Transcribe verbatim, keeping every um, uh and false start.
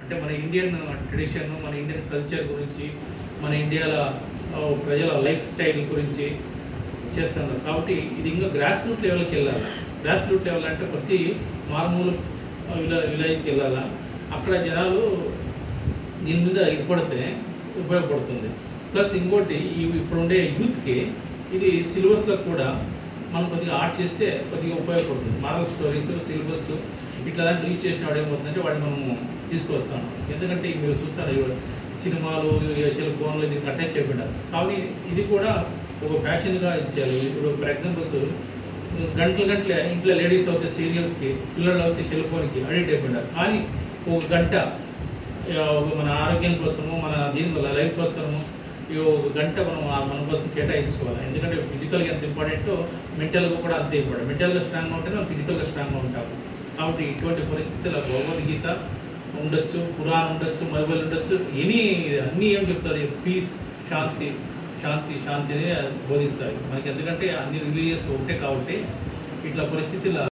అంటే మన Indian tradition, మన ఇండియన్ కల్చర్ గురించి, మన ఇండియాలో ప్రజల లైఫ్ స్టైల్ గురించి చేస్తున్నారు. కాబట్టి ఇది ఇంకా గ్రాస్ రూట్ లెవెల్కి వెళ్ళాలి. గ్రాస్ రూట్ లెవెల్ అంటే ప్రతి మారుమూల విలా విలేజ్కి వెళ్ళాలా. అక్కడ జనాలు దీని మీద ఇప్పడితే ఉపయోగపడుతుంది. ప్లస్ ఇంకోటి ఇప్పుడు ఉండే యూత్కి ఇది సిలబస్లో కూడా మనం కొద్దిగా ఆర్ట్ చేస్తే కొద్దిగా ఉపయోగపడుతుంది. మారల్ స్టోరీస్, సిలబస్ ఇట్లా రీచ్ చేసిన వాడు ఏమవుతుందంటే వాడిని మనము తీసుకొస్తాం. ఎందుకంటే మీరు చూస్తారు సినిమాలు, సెల్ ఫోన్లు ఇది కట్టె చెప్పినారు. కాబట్టి ఇది కూడా ఒక ప్యాషన్గా ఇచ్చారు. ఇప్పుడు ఫర్ ఎగ్జాంపుల్స్ గంటల గంటలే ఇంట్లో లేడీస్ అయితే సీరియల్స్కి, పిల్లలు అయితే సెల్ ఫోన్కి అడిక్ట్ అయిపోయినారు. కానీ ఒక గంట మన ఆరోగ్యం కోసము, మన దీని వల్ల లైఫ్ కోసము ఈ ఒక గంట మనం మన కోసం కేటాయించుకోవాలి. ఎందుకంటే ఫిజికల్గా ఎంత ఇంపార్టెంటో మెంటల్గా కూడా అంతే ఇంపార్టెంట్. మెంటల్గా స్ట్రాంగ్గా ఉంటే మనం ఫిజికల్గా స్ట్రాంగ్గా ఉంటాము. కాబట్టి ఇటువంటి పరిస్థితుల్లో భగవద్గీత ఉండొచ్చు, పురాణం ఉండొచ్చు, బైబిల్ ఉండొచ్చు, ఎనీ అన్నీ ఏం చెప్తారు, పీస్, శాంతి శాంతి శాంతిని బోధిస్తాయి మనకి. ఎందుకంటే అన్ని రిలీజియస్ ఒకటే కాబట్టి ఇట్లా పరిస్థితుల్లో